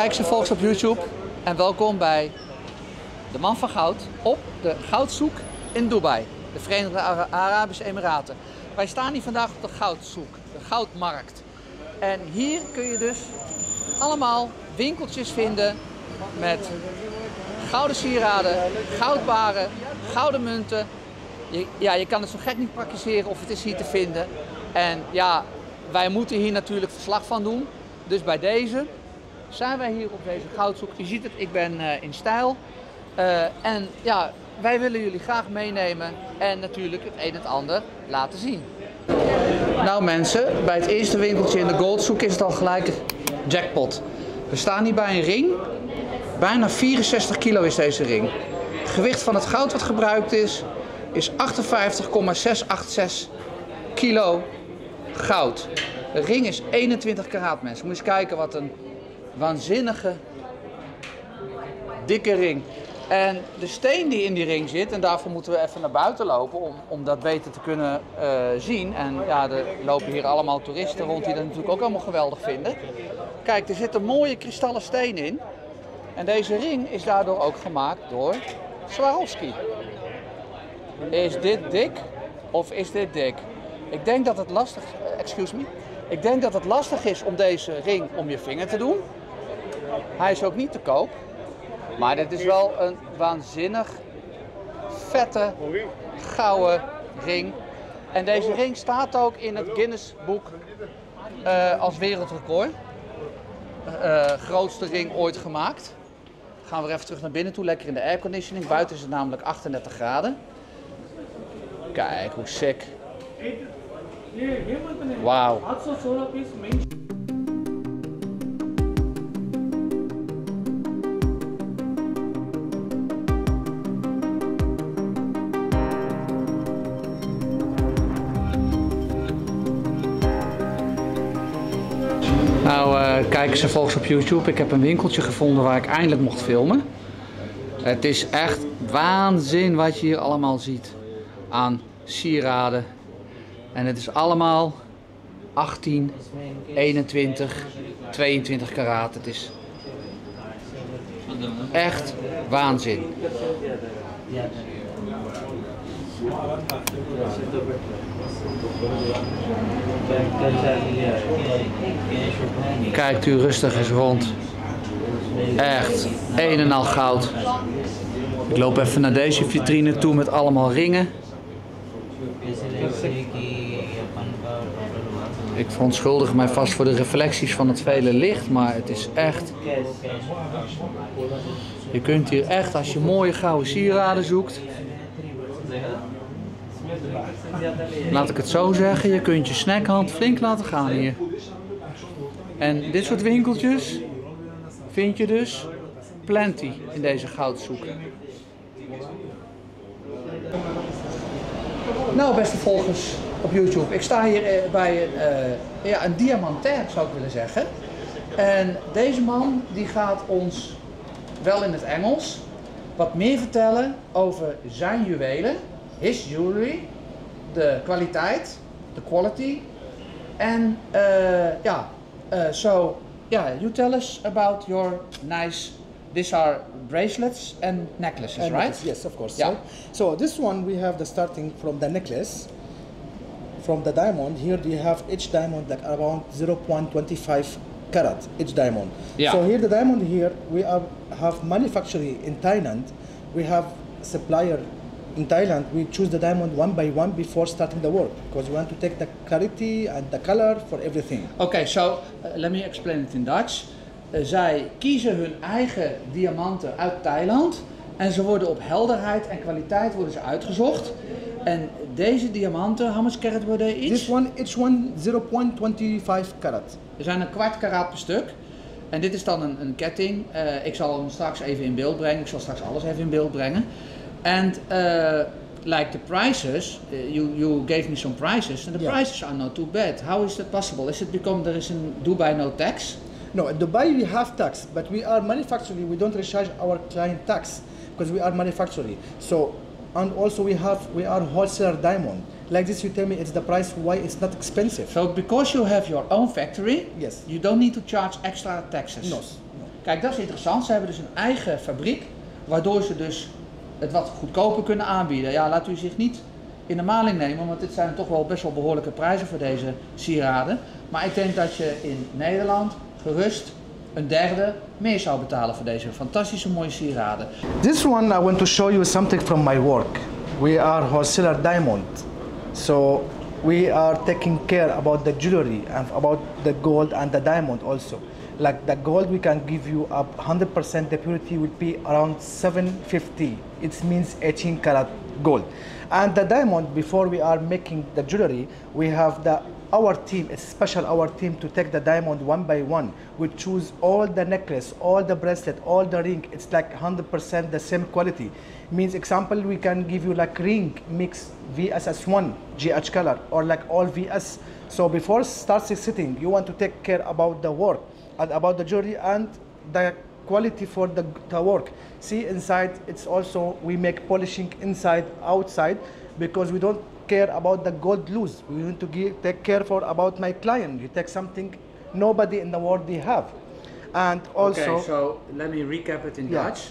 kijkers en volgers op YouTube en welkom bij de Man van Goud op de goudzoek in Dubai, de Verenigde Arabische Emiraten. Wij staan hier vandaag op de goudzoek, de goudmarkt. En hier kun je dus allemaal winkeltjes vinden met gouden sieraden, goudbaren, gouden munten. Je kan het zo gek niet praktiseren of het is hier te vinden. En ja, wij moeten hier natuurlijk verslag van doen. Dus bij deze zijn wij hier op deze goudzoek. Je ziet het, ik ben in stijl. En ja, wij willen jullie graag meenemen en natuurlijk het een en het ander laten zien. Nou mensen, bij het eerste winkeltje in de goldzoek is het al gelijk jackpot. We staan hier bij een ring. Bijna 64 kilo is deze ring. Het gewicht van het goud wat gebruikt is 58,686 kilo goud. De ring is 21 karaat, mensen. Moet je eens kijken wat een waanzinnige dikke ring. En de steen die in die ring zit, en daarvoor moeten we even naar buiten lopen om dat beter te kunnen zien. En ja, er lopen hier allemaal toeristen rond die dat natuurlijk ook allemaal geweldig vinden. Kijk, er zit een mooie kristallen steen in. En deze ring is daardoor ook gemaakt door Swarovski. Is dit dik of is dit dik? Ik denk dat het lastig, Ik denk dat het lastig is om deze ring om je vinger te doen. Hij is ook niet te koop. Maar dit is wel een waanzinnig vette gouden ring. En deze ring staat ook in het Guinness boek als wereldrecord. Grootste ring ooit gemaakt. Gaan we even terug naar binnen toe, lekker in de airconditioning. Buiten is het namelijk 38 graden. Kijk hoe sick. Wauw. Nou, kijkers en volgers op YouTube, ik heb een winkeltje gevonden waar ik eindelijk mocht filmen. Het is echt waanzin wat je hier allemaal ziet aan sieraden. En het is allemaal 18, 21, 22 karaat. Het is echt waanzin. Kijkt u rustig eens rond. Echt, een en al goud. Ik loop even naar deze vitrine toe met allemaal ringen. Ik verontschuldig mij vast voor de reflecties van het vele licht, maar het is echt... Je kunt hier echt, als je mooie gouden sieraden zoekt... Laat ik het zo zeggen, je kunt je snackhand flink laten gaan hier. En dit soort winkeltjes vind je dus plenty in deze goudzoek. Nou, beste volgers op YouTube, ik sta hier bij een diamantair, zou ik willen zeggen. En deze man die gaat ons, wel in het Engels, wat meer vertellen over zijn juwelen, his jewelry, de kwaliteit, de quality. En you tell us about your nice. These are bracelets and necklaces, right? Yes, of course. Yeah. So this one we have the starting from the necklace, from the diamond. Here you have each diamond like around 0.25 carat each diamond. Yeah. So here the diamond here we have manufacturing in Thailand. We have supplier in Thailand. We choose the diamond one by one before starting the work because we want to take the clarity and the color for everything. Okay, so let me explain it in Dutch. Zij kiezen hun eigen diamanten uit Thailand en ze worden op helderheid en kwaliteit worden ze uitgezocht. En deze diamanten, how much carat were they each? Each one 0.25 carat. Er zijn een kwart karaat per stuk. En dit is dan een ketting. Ik zal hem straks even in beeld brengen. Ik zal straks alles even in beeld brengen. And like the prices, you gave me some prices, and the prices are not too bad. How is that possible? Is it because there is in Dubai no tax? No, in Dubai we have tax, but we are manufacturing. We don't recharge our client tax because we are manufacturing. So, and also we are wholesaler diamond. Like this, you tell me it's the price. Why it's not expensive? So because you have your own factory, yes, you don't need to charge extra taxes. No. Kijk, dat is interessant. Ze hebben dus een eigen fabriek, waardoor ze dus het wat goedkoper kunnen aanbieden. Ja, laat u zich niet in de maling nemen, want dit zijn toch wel best wel behoorlijke prijzen voor deze sieraden. Maar ik denk dat je in Nederland gerust een derde meer zou betalen voor deze fantastische mooie sieraden. This one I want to show you something from my work. We are wholesaler diamond. So we are taking care about the jewelry and about the gold and the diamond also. Like the gold we can give you up 100% the purity will be around 750. It means 18 karat gold. And the diamond, before we are making the jewelry, we have our team, it's special our team to take the diamond one by one. We choose all the necklace, all the bracelet, all the ring. It's like 100% the same quality. Means example, we can give you like ring mix VSS1 GH color or like all VS. So before starting sitting, you want to take care about the work and about the jewelry and the quality for the work. See inside, it's also, we make polishing inside, outside, because we don't care about the gold loose. We want to take care about my client. You take something nobody in the world they have. And also... Okay, so let me recap it in Dutch.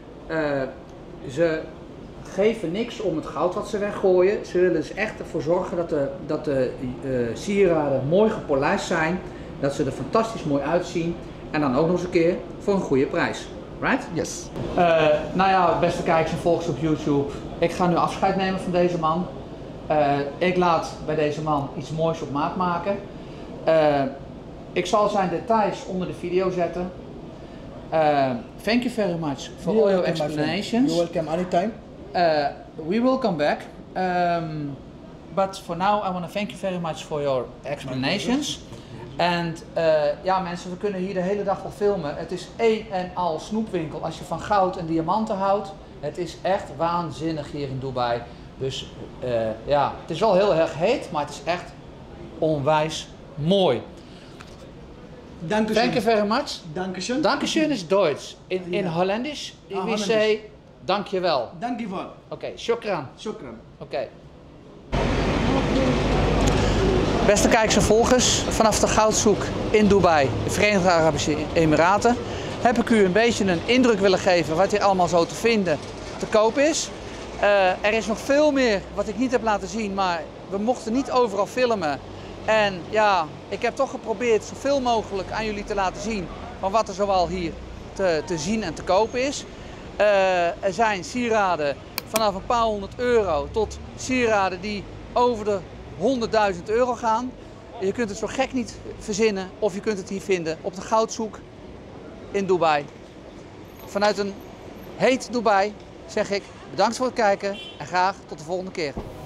Ze geven niks om het goud wat ze weggooien. Ze willen dus echt ervoor zorgen dat de sieraden mooi gepolijst zijn. Dat ze er fantastisch mooi uitzien. En dan ook nog eens een keer voor een goede prijs. Right? Yes. Nou ja, beste kijkers en volgers op YouTube. Ik ga nu afscheid nemen van deze man. Ik laat bij deze man iets moois op maat maken. Ik zal zijn details onder de video zetten. Thank you very much for all your explanations. You're welcome anytime. We will come back. But for now I want to thank you very much for your explanations. En ja mensen, we kunnen hier de hele dag wel filmen. Het is één en al snoepwinkel als je van goud en diamanten houdt. Het is echt waanzinnig hier in Dubai. Dus ja, het is wel heel erg heet, maar het is echt onwijs mooi. Dankeschön. Thank you very much. Dankeschön. Dankeschön is Duits. In Hollandisch, we say dankjewel. Dankjewel. Oké, shukran. Shukran. Oké. Beste kijkers en volgers, vanaf de goudzoek in Dubai, de Verenigde Arabische Emiraten, heb ik u een beetje een indruk willen geven wat hier allemaal zo te vinden, te koop is. Er is nog veel meer wat ik niet heb laten zien, maar we mochten niet overal filmen. En ja, ik heb toch geprobeerd zoveel mogelijk aan jullie te laten zien van wat er zoal hier te zien en te kopen is. Er zijn sieraden vanaf een paar €100 tot sieraden die over de €100.000 gaan. Je kunt het zo gek niet verzinnen of je kunt het hier vinden op de goudzoek in Dubai. Vanuit een heet Dubai zeg ik bedankt voor het kijken en graag tot de volgende keer.